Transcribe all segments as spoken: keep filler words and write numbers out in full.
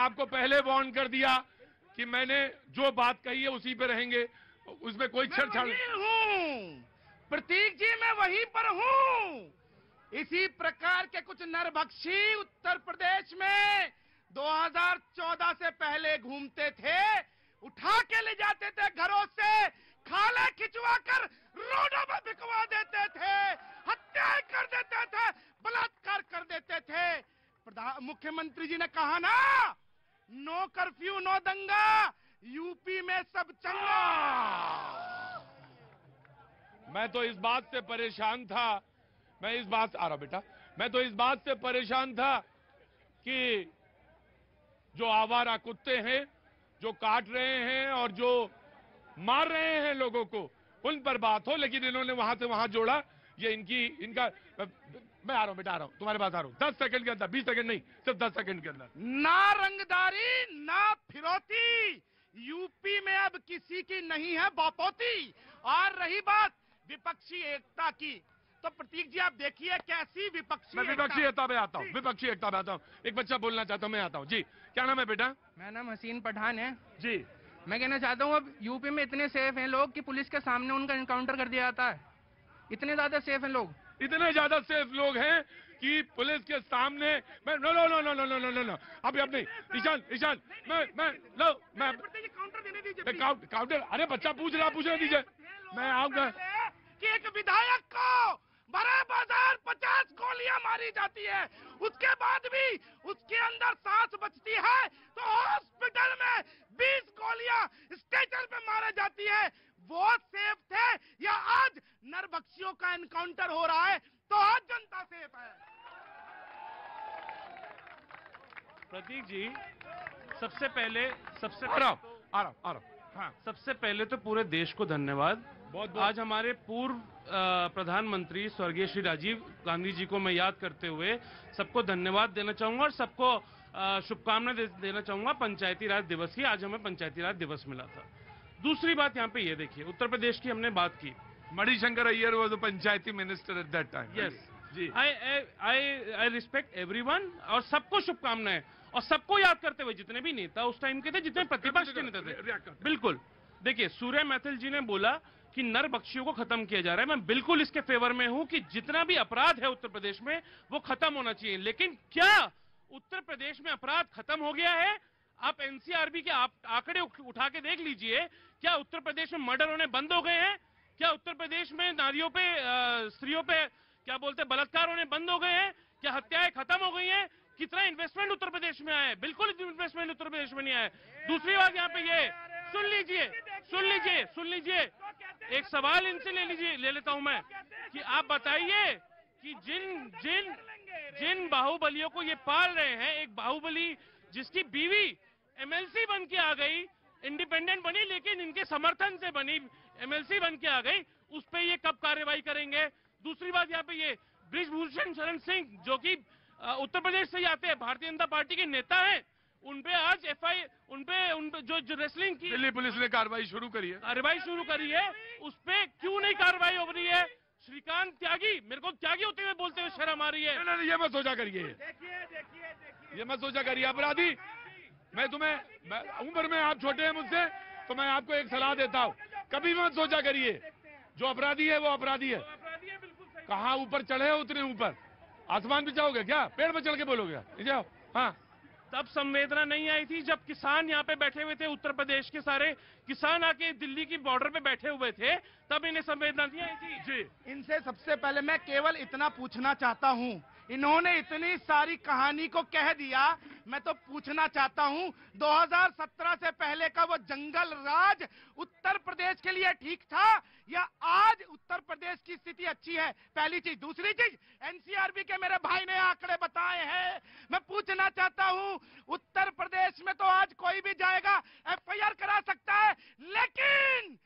आपको पहले वार्न कर दिया कि मैंने जो बात कही है उसी पे रहेंगे, उसमें कोई छेड़छाड़ हूँ। प्रतीक जी मैं वहीं पर हूँ। इसी प्रकार के कुछ नरभक्षी उत्तर प्रदेश में दो हज़ार चौदह से पहले घूमते थे, उठा के ले जाते थे घरों से, खाले खिंचवा कर रोडों में बिकवा देते थे, हत्याएं कर देते थे, बलात्कार कर देते थे। प्रधान मुख्यमंत्री जी ने कहा ना, नो कर्फ्यू नो दंगा, यूपी में सब चंगा। मैं तो इस बात से परेशान था, मैं इस बात आ रहा बेटा, मैं तो इस बात से परेशान था कि जो आवारा कुत्ते हैं, जो काट रहे हैं और जो मार रहे हैं लोगों को, उन पर बात हो, लेकिन इन्होंने वहां से वहां जोड़ा। ये इनकी इनका मैं आ रहा हूं बेटा, आ रहा हूं तुम्हारे पास, आ रहा हूं दस सेकंड के अंदर, बीस सेकंड नहीं, सिर्फ दस सेकंड के अंदर। ना रंगदारी ना फिरौती, यूपी में अब किसी की नहीं है बापोती। और रही बात विपक्षी एकता की, तो प्रतीक जी आप देखिए कैसी विपक्षी मैं विपक्षी एकता में आता हूँ, विपक्षी एकता में आता हूँ। एक बच्चा बोलना चाहता हूँ, मैं आता हूँ जी। क्या नाम है बेटा? मेरा नाम हसीन पठान है जी। मैं कहना चाहता हूँ, अब यूपी में इतने सेफ हैं लोग कि पुलिस के सामने उनका एनकाउंटर कर दिया जाता है। इतने ज्यादा सेफ हैं लोग, इतने ज्यादा सेफ लोग हैं कि पुलिस के सामने मैं no no no no no no no no no अभी अब नहीं। ईशान ईशान मैं मैं लो मैं काउंटर देने दीजिए, काउंटर। अरे बच्चा पूछ रहा, पूछने दीजिए, मैं आऊंगा। कि एक विधायक को बड़े बाजार पचास गोलियां मारी जाती है, उसके बाद भी उसके अंदर सांस बचती है, तो हॉस्पिटल में बीस गोलियां स्ट्रेचर पे मारी जाती है। वो सेफ थे या आज नरभक्षियों का एनकाउंटर हो रहा है, तो आज जनता सेफ है। प्रतीक जी, सबसे पहले सबसे आ रहा हूं, आ रहा हूं, आ रहा हूं। हाँ, सबसे पहले तो पूरे देश को धन्यवाद। बहुत बहुत आज हमारे पूर्व प्रधानमंत्री स्वर्गीय श्री राजीव गांधी जी को मैं याद करते हुए सबको धन्यवाद देना चाहूंगा और सबको शुभकामनाएं दे, देना चाहूंगा पंचायती राज दिवस की। आज हमें पंचायती राज दिवस मिला था। दूसरी बात यहाँ पे ये देखिए, उत्तर प्रदेश की हमने बात की, Manishankar Aiyar was the panchayati minister at that time. Yes जी। I I I respect everyone और सबको शुभकामनाएं, और सबको याद करते हुए जितने भी नेता उस टाइम के थे, जितने प्रतिपक्ष के नेता थे। बिल्कुल देखिए, सूर्य मैथिल जी ने बोला कि नरभक्षियों को खत्म किया जा रहा है। मैं बिल्कुल इसके फेवर में हूं कि जितना भी अपराध है उत्तर प्रदेश में वो खत्म होना चाहिए। लेकिन क्या उत्तर प्रदेश में अपराध खत्म हो गया है? आप एनसीआरबी के आप आंकड़े उठा के देख लीजिए, क्या उत्तर प्रदेश में मर्डर होने बंद हो गए हैं? क्या उत्तर प्रदेश में नारियों पे, स्त्रियों पे क्या बोलते हैं, बलात्कार होने बंद हो गए हैं? क्या हत्याएं खत्म हो गई हैं? कितना इन्वेस्टमेंट उत्तर प्रदेश में आया है? बिल्कुल इन्वेस्टमेंट उत्तर प्रदेश में नहीं आया है। दूसरी बात यहाँ पे ये सुन लीजिए सुन लीजिए सुन लीजिए एक सवाल इनसे ले लीजिए ले लेता हूं मैं कि आप बताइए कि जिन जिन जिन बाहुबलियों को ये पाल रहे हैं, एक बाहुबली जिसकी बीवी एमएलसी बन के आ गई, इंडिपेंडेंट बनी लेकिन इनके समर्थन से बनी एमएलसी बन के आ गई, उस पर ये कब कार्रवाई करेंगे? दूसरी बात यहाँ पे ये ब्रिजभूषण शरण सिंह जो कि उत्तर प्रदेश से ही आते हैं, भारतीय जनता पार्टी के नेता हैं, उनपे आज एफआई उनपे उन पे जो, जो रेसलिंग की दिल्ली पुलिस ने कार्रवाई शुरू करी है कार्रवाई शुरू करी है, उस पे क्यों नहीं कार्रवाई हो रही है? श्रीकांत त्यागी, मेरे को त्यागी होते हुए बोलते हुए शर्म आ रही है। नहीं नहीं, ये मत सोचा करिए, देखिए देखिए देखिए ये मत सोचा करिए अपराधी। मैं तुम्हें मैं, उम्र में आप छोटे हैं मुझसे, तो मैं आपको एक सलाह देता हूँ, कभी मत सोचा करिए, जो अपराधी है वो अपराधी है। कहाँ ऊपर चढ़े हो उतने ऊपर, आसमान पे जाओगे क्या? पेड़ पे चढ़ के बोलोगे जाओ? हाँ, तब संवेदना नहीं आई थी जब किसान यहाँ पे बैठे हुए थे, उत्तर प्रदेश के सारे किसान आके दिल्ली की बॉर्डर पे बैठे हुए थे, तब इन्हें संवेदना नहीं आई थी। जी, इनसे सबसे पहले मैं केवल इतना पूछना चाहता हूँ, इन्होंने इतनी सारी कहानी को कह दिया, मैं तो पूछना चाहता हूँ दो हज़ार सत्रह से पहले का वो जंगल राज उत्तर प्रदेश के लिए ठीक था या आज उत्तर प्रदेश की स्थिति अच्छी है? पहली चीज। दूसरी चीज, एनसीआरबी के मेरे भाई ने आंकड़े बताए हैं, मैं पूछना चाहता हूँ उत्तर प्रदेश में तो आज कोई भी जाएगा एफआईआर करा सकता है, लेकिन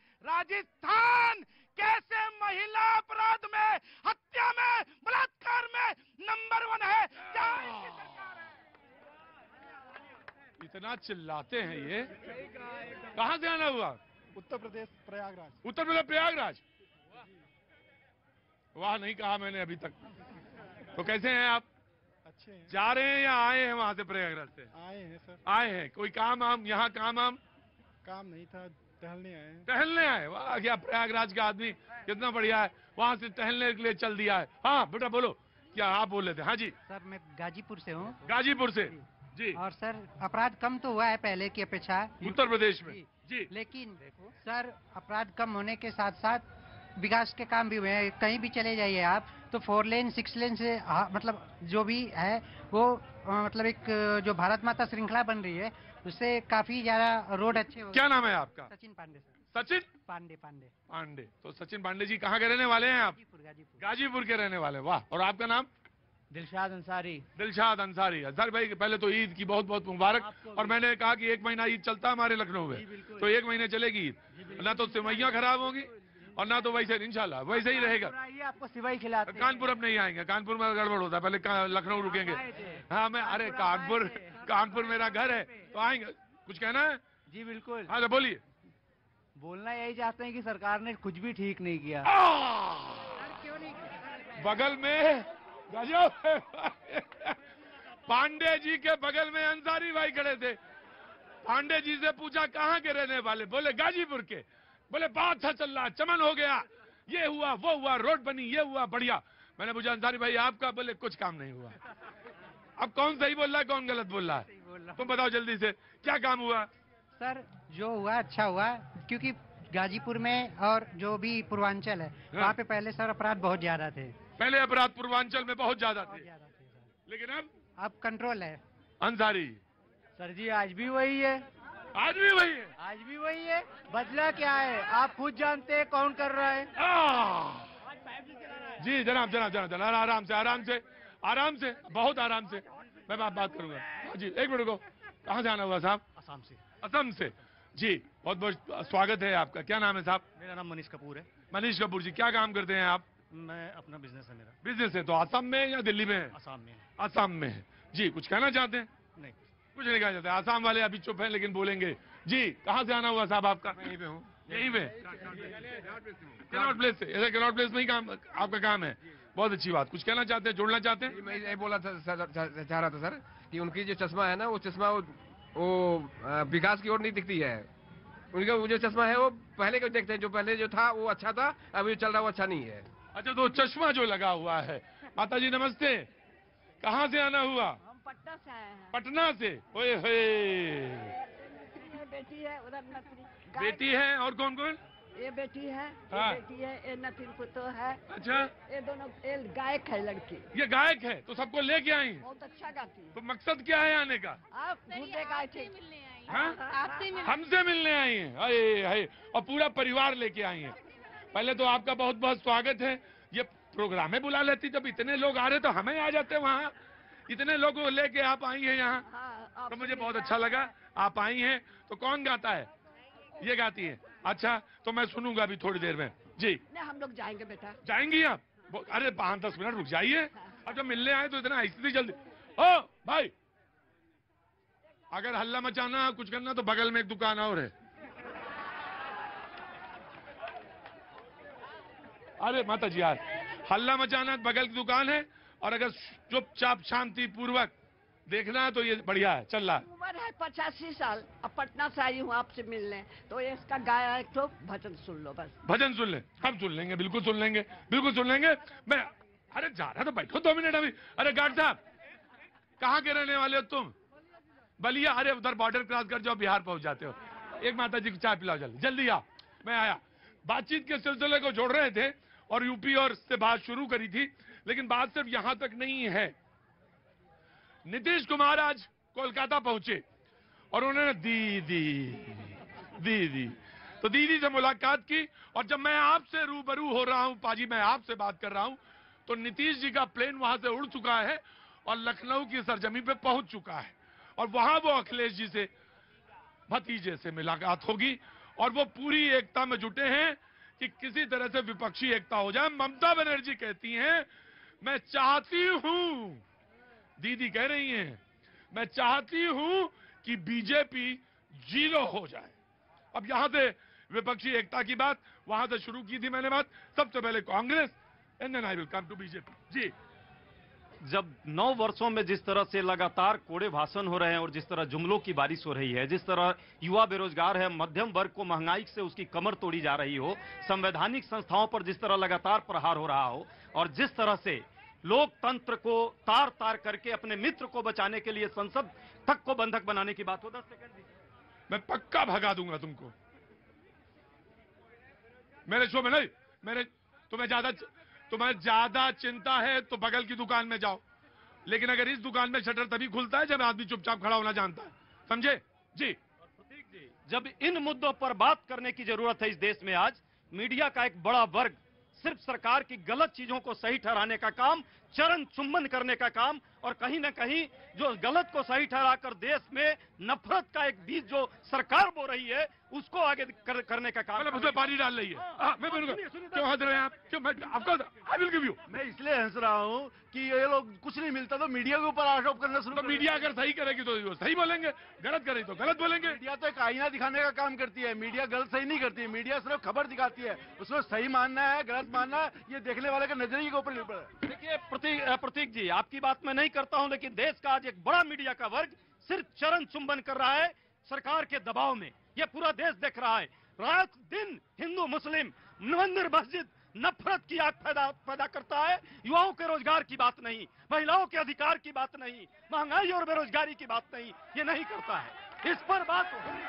राजस्थान कैसे महिला अपराध में, हत्या में, बलात्कार में नंबर वन है? क्या इनकी सरकार है? इतना चिल्लाते हैं ये, कहाँ से आना हुआ? उत्तर प्रदेश प्रयागराज। उत्तर प्रदेश प्रयागराज, वाह नहीं कहा मैंने अभी तक। तो कैसे हैं आप? अच्छे हैं। जा रहे हैं या आए हैं वहां से प्रयागराज से? आए हैं सर। आए हैं। कोई काम आम यहाँ काम आम काम नहीं था, टहलने आए हैं। टहलने आए? वाह, क्या प्रयागराज का आदमी कितना बढ़िया है, वहां से टहलने के लिए चल दिया है। हाँ बेटा बोलो, क्या आप बोल रहे थे? हाँ जी। सर मैं गाजीपुर से हूँ। गाजीपुर से जी। और सर अपराध कम तो हुआ है पहले की अपेक्षा उत्तर प्रदेश में जी। जी। लेकिन सर अपराध कम होने के साथ साथ विकास के काम भी हुए हैं। कहीं भी चले जाइए आप तो फोर लेन सिक्स लेन से हाँ, मतलब जो भी है वो अ, मतलब एक अ, जो भारत माता श्रृंखला बन रही है उससे काफी ज्यादा रोड अच्छे हो। क्या नाम है आपका? सचिन पांडे सर। सचिन पांडे पांडे पांडे। तो सचिन पांडे जी कहाँ के रहने वाले हैं आप? गाजीपुर गाजीपुर। गाजीपुर के रहने वाले। वाह। और आपका नाम? दिलशाद अंसारी। दिलशाद अंसारी। अंसारी भाई पहले तो ईद की बहुत बहुत मुबारक। और मैंने कहा कि एक महीना ईद चलता है हमारे लखनऊ में, तो एक महीने चलेगी ईद। ना तो सिवैयां खराब होंगी और ना तो वैसे इंशाल्लाह वैसे ही रहेगा। आपको सिवाई खिलाते हैं। कानपुर अब नहीं आएंगे, कानपुर में गड़बड़ होता है, पहले का- लखनऊ रुकेंगे। हाँ मैं, अरे कानपुर, कानपुर मेरा घर है तो आएंगे। कुछ कहना है? जी बिल्कुल। हाँ तो बोलिए। बोलना यही चाहते हैं कि सरकार ने कुछ भी ठीक नहीं किया। बगल में गजब पांडे जी के बगल में अंसारी भाई खड़े थे। पांडे जी से पूछा कहाँ के रहने वाले, बोले गाजीपुर के। बोले बहुत अच्छा चल रहा, चमन हो गया, ये हुआ वो हुआ, रोड बनी, ये हुआ, बढ़िया। मैंने पूछा अंसारी भाई आपका? बोले कुछ काम नहीं हुआ। अब कौन सही बोल रहा है कौन गलत बोल रहा है? तुम बताओ जल्दी से, क्या काम हुआ? सर जो हुआ अच्छा हुआ क्योंकि गाजीपुर में और जो भी पूर्वांचल है हाँ। वहाँ पे पहले सर अपराध बहुत ज्यादा थे। पहले अपराध पूर्वांचल में बहुत ज्यादा बहुत थे, ज्यादा थे सर। लेकिन अब अब कंट्रोल है। अंसारी सर जी आज भी वही है। आज भी वही है। आज भी वही है। बदला क्या है आप खुद जानते हैं कौन कर रहा है। आह! जी जनाब जनाब जनाब जनाब आराम से आराम से आराम से, बहुत आराम से मैं बात बात करूंगा। जी एक मिनट को, कहाँ से आना हुआ साहब? असम से। असम से जी। बहुत बहुत स्वागत है आपका। क्या नाम है साहब? मेरा नाम मनीष कपूर है। मनीष कपूर जी। क्या काम करते हैं आप? मैं अपना बिजनेस है मेरा। बिजनेस है। तो असम में या दिल्ली में है? असम में। असम में है जी। कुछ कहना चाहते हैं? नहीं। कुछ नहीं कहना चाहते। आसाम वाले अभी चुप हैं लेकिन बोलेंगे। जी कहाँ से आना हुआ साहब आपका? यहीं पे हूँ। यहीं पे कैनॉट प्लेस से। ऐसा कैनॉट प्लेस में ही काम आपका काम है? बहुत अच्छी बात। कुछ कहना चाहते हैं, जोड़ना चाहते हैं? मैं ये बोला था सर, चाह चाह रहा था सर कि उनकी जो चश्मा है ना वो चश्मा वो, वो अ, विकास की ओर नहीं दिखती है। उनका वो जो चश्मा है वो पहले का देखते हैं, जो पहले जो था वो अच्छा था, अभी जो चल रहा वो अच्छा नहीं है। अच्छा तो चश्मा जो लगा हुआ है। माता जी नमस्ते, कहाँ से आना हुआ? हम पटना से आए हैं। पटना से। ओए होए। ये बेटी है, उधर नथनी। गाय- बेटी है और कौन कौन? ये बेटी है, हाँ। ये बेटी है, ये नथिन पुतो है। अच्छा ये दोनों ये गायक है लड़की। ये गायक है तो सबको लेके आई हैं। बहुत अच्छा गाती है। तो मकसद क्या है आने का? आप ढूंढे गाय थे। हाँ? आपसे मिल हमसे मिलने आई हैं। अरे हाय, और पूरा परिवार लेके आई हैं। पहले तो आपका बहुत बहुत स्वागत है। ये प्रोग्राम में बुला लेती, जब इतने लोग आ रहे तो हमें आ जाते वहाँ। इतने लोगों को लेके आप आई हैं यहाँ, हाँ, तो आपसे मुझे बहुत मिलना अच्छा है। लगा। आप आई हैं तो कौन गाता है? ये गाती है। अच्छा तो मैं सुनूंगा अभी थोड़ी देर में। जी नहीं हम लोग जाएंगे बेटा। जाएंगी आप? वो- अरे पाँच दस मिनट रुक जाइए। अब जब मिलने आए तो इतना ऐसी जल्दी। ओ भाई, अगर हल्ला मचाना कुछ करना तो बगल में एक दुकान और है। अरे माता जी यार, हल्ला मचाना बगल की दुकान है, और अगर चुपचाप शांति पूर्वक देखना है तो ये बढ़िया है, चल रहा है। उम्र है पचासी साल। अब पटना से आई हूँ आपसे मिलने, तो ये इसका गाया एक तो भजन सुन लो बस। भजन सुन ले, हम सुन लेंगे, बिल्कुल सुन लेंगे, बिल्कुल सुन लेंगे। मैं अरे जा रहा तो बैठो दो मिनट अभी। अरे गार्ड साहब, कहाँ के रहने वाले हो तुम? बलिया। अरे उधर बॉर्डर क्रॉस कर जाओ, बिहार पहुंच जाते हो। एक माता जी की चाय पिलाओ जल्दी, जल्दी आओ। मैं आया। बातचीत के सिलसिले को जोड़ रहे थे और यूपी और से बात शुरू करी थी, लेकिन बात सिर्फ यहां तक नहीं है। नीतीश कुमार आज कोलकाता पहुंचे और उन्होंने दीदी दीदी तो दीदी से मुलाकात की। और जब मैं आपसे रूबरू हो रहा हूं पाजी, मैं आपसे बात कर रहा हूं, तो नीतीश जी का प्लेन वहां से उड़ चुका है और लखनऊ की सरजमी पे पहुंच चुका है। और वहां वो अखिलेश जी से, भतीजे से मुलाकात होगी और वो पूरी एकता में जुटे हैं कि किसी तरह से विपक्षी एकता हो जाए। ममता बनर्जी कहती हैं मैं चाहती हूं, दीदी कह रही हैं मैं चाहती हूं कि बीजेपी जीरो हो जाए। अब यहां से विपक्षी एकता की बात वहां से शुरू की थी मैंने बात। सबसे पहले Congress and then I will come to BJP. जी जब नौ वर्षों में जिस तरह से लगातार कोड़े भाषण हो रहे हैं और जिस तरह जुमलों की बारिश हो रही है, जिस तरह युवा बेरोजगार है, मध्यम वर्ग को महंगाई से उसकी कमर तोड़ी जा रही हो, संवैधानिक संस्थाओं पर जिस तरह लगातार प्रहार हो रहा हो, और जिस तरह से लोकतंत्र को तार तार करके अपने मित्र को बचाने के लिए संसद तक को बंधक बनाने की बात हो। दस सेकंड मैं पक्का भगा दूंगा तुमको। मेरे शो में नहीं, मेरे तुम्हें ज्यादा तुम्हें ज्यादा चिंता है तो बगल की दुकान में जाओ, लेकिन अगर इस दुकान में शटर तभी खुलता है जब आदमी चुपचाप खड़ा होना जानता है, समझे जी? प्रतीक जी, जब इन मुद्दों पर बात करने की जरूरत है इस देश में, आज मीडिया का एक बड़ा वर्ग सिर्फ सरकार की गलत चीजों को सही ठहराने का काम, चरण चुम्बन करने का काम, और कहीं ना कहीं जो गलत को सही ठहराकर देश में नफरत का एक बीज जो सरकार बो रही है उसको आगे कर, करने का काम, मतलब उसमें पानी डाल रही है। हाँ, मैं बोलूंगा क्यों हंस रहे हैं आप? क्यों? मैं आपको आई विल गिव यू। मैं इसलिए हंस रहा हूँ कि ये लोग कुछ नहीं मिलता तो मीडिया के ऊपर आरोप करना शुरू तो मीडिया अगर सही करेगी तो सही बोलेंगे, गलत करेगी तो गलत बोलेंगे। मीडिया तो एक आईना दिखाने का काम करती है, मीडिया गलत सही नहीं करती है, मीडिया सिर्फ खबर दिखाती है, उसमें सही मानना है गलत मानना है ये देखने वाले के नजरिए के ऊपर निर्भर है। देखिए प्रतीक प्रतीक जी, आपकी बात मैं नहीं करता हूं, लेकिन देश का आज एक बड़ा मीडिया का वर्ग सिर्फ चरण चुंबन कर रहा है सरकार के दबाव में। यह पूरा देश देख रहा है, रात दिन हिंदू मुस्लिम मंदिर मस्जिद नफरत की आग पैदा पैदा करता है। युवाओं के रोजगार की बात नहीं, महिलाओं के अधिकार की बात नहीं, महंगाई और बेरोजगारी की बात नहीं, ये नहीं करता है। इस पर बात होनी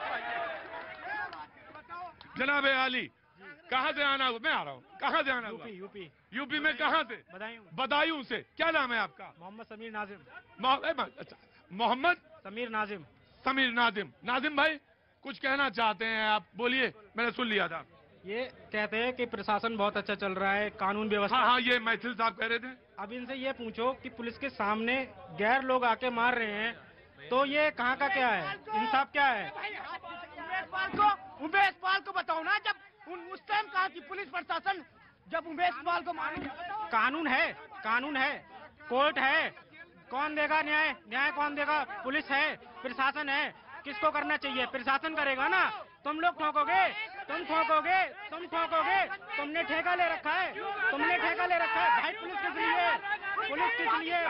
चाहिए। जनाब आली, कहाँ से आना हुआ? मैं आ रहा हूँ। कहाँ से आना हुआ? यूपी यूपी यूपी में कहाँ से? बदायूं। बदायूं से। क्या नाम है आपका? मोहम्मद समीर नाजिम। अच्छा, मोहम्मद समीर नाजिम। समीर नाजिम। नाजिम भाई कुछ कहना चाहते हैं आप, बोलिए, मैंने सुन लिया था। ये कहते हैं कि प्रशासन बहुत अच्छा चल रहा है, कानून व्यवस्था। हाँ हाँ, ये मैथिल साहब कह रहे थे। अब इनसे ये पूछो कि पुलिस के सामने गैर लोग आके मार रहे हैं, तो ये कहाँ का क्या है, इंसाफ क्या है? उमेश पाल को उमेश पाल को बताओ ना, जब उन उस टाइम कहा कि पुलिस प्रशासन जब उमेश पाल को मालूम कानून है, कानून है, कोर्ट है, कौन देगा न्याय? न्याय कौन देगा? पुलिस है, प्रशासन है, किसको करना चाहिए? प्रशासन करेगा ना। तुम लोग ठोकोगे, तुम ठोकोगे, तुम ठोकोगे, तुमने ठेका ले रखा है, तुमने ठेका ले रखा है भाई। पुलिस किस लिए? पुलिस किस लिए?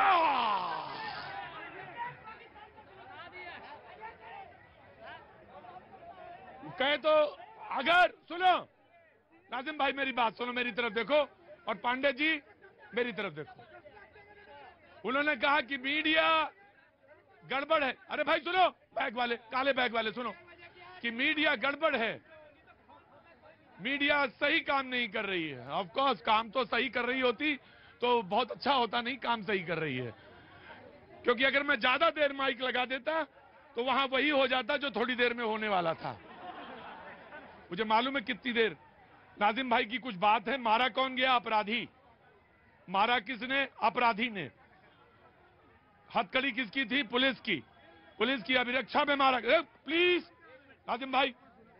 कहे तो अगर सुनो नाजिम भाई, मेरी बात सुनो, मेरी तरफ देखो, और पांडे जी मेरी तरफ देखो। उन्होंने कहा कि मीडिया गड़बड़ है। अरे भाई सुनो, बैग वाले, काले बैग वाले, सुनो कि मीडिया गड़बड़ है, मीडिया सही काम नहीं कर रही है। ऑफ कोर्स काम तो सही कर रही होती तो बहुत अच्छा होता, नहीं काम सही कर रही है, क्योंकि अगर मैं ज्यादा देर माइक लगा देता तो वहां वही हो जाता जो थोड़ी देर में होने वाला था। मुझे मालूम है कितनी देर। नाजिम भाई की कुछ बात है। मारा कौन गया? अपराधी। मारा किसने? अपराधी ने। हथकड़ी किसकी थी? पुलिस की। पुलिस की अभिरक्षा में मारा। प्लीज नाजिम भाई,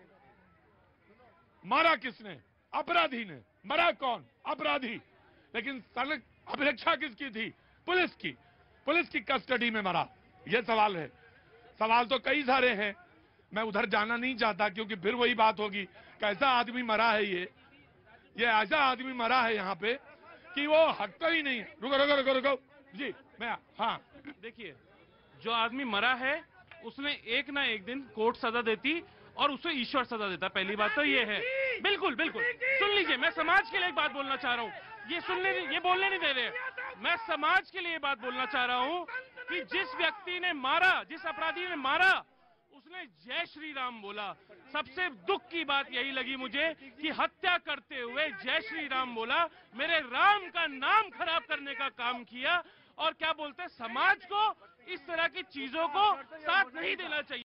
मारा किसने? अपराधी ने। मरा कौन? अपराधी। लेकिन सड़क अभिरक्षा किसकी थी? पुलिस की। पुलिस की कस्टडी में मरा। यह सवाल है। सवाल तो कई सारे हैं, मैं उधर जाना नहीं चाहता, क्योंकि फिर वही बात होगी, कैसा आदमी मरा है ये ये ऐसा आदमी मरा है यहाँ पे कि वो हटता ही नहीं है। रुको रुको रुको रुको जी, मैं हाँ देखिए, जो आदमी मरा है उसने एक ना एक दिन कोर्ट सजा देती और उसे ईश्वर सजा देता। पहली बात तो ये है। बिल्कुल बिल्कुल, सुन लीजिए, मैं समाज के लिए एक बात बोलना चाह रहा हूँ, ये सुनने ये बोलने नहीं दे रहे। मैं समाज के लिए बात बोलना चाह रहा हूँ कि जिस व्यक्ति ने मारा, जिस अपराधी ने मारा, उसने जय श्री राम बोला। सबसे दुख की बात यही लगी मुझे कि हत्या करते हुए जय श्री राम बोला, मेरे राम का नाम खराब करने का काम किया। और क्या बोलते हैं, समाज को इस तरह की चीजों को साथ नहीं देना चाहिए।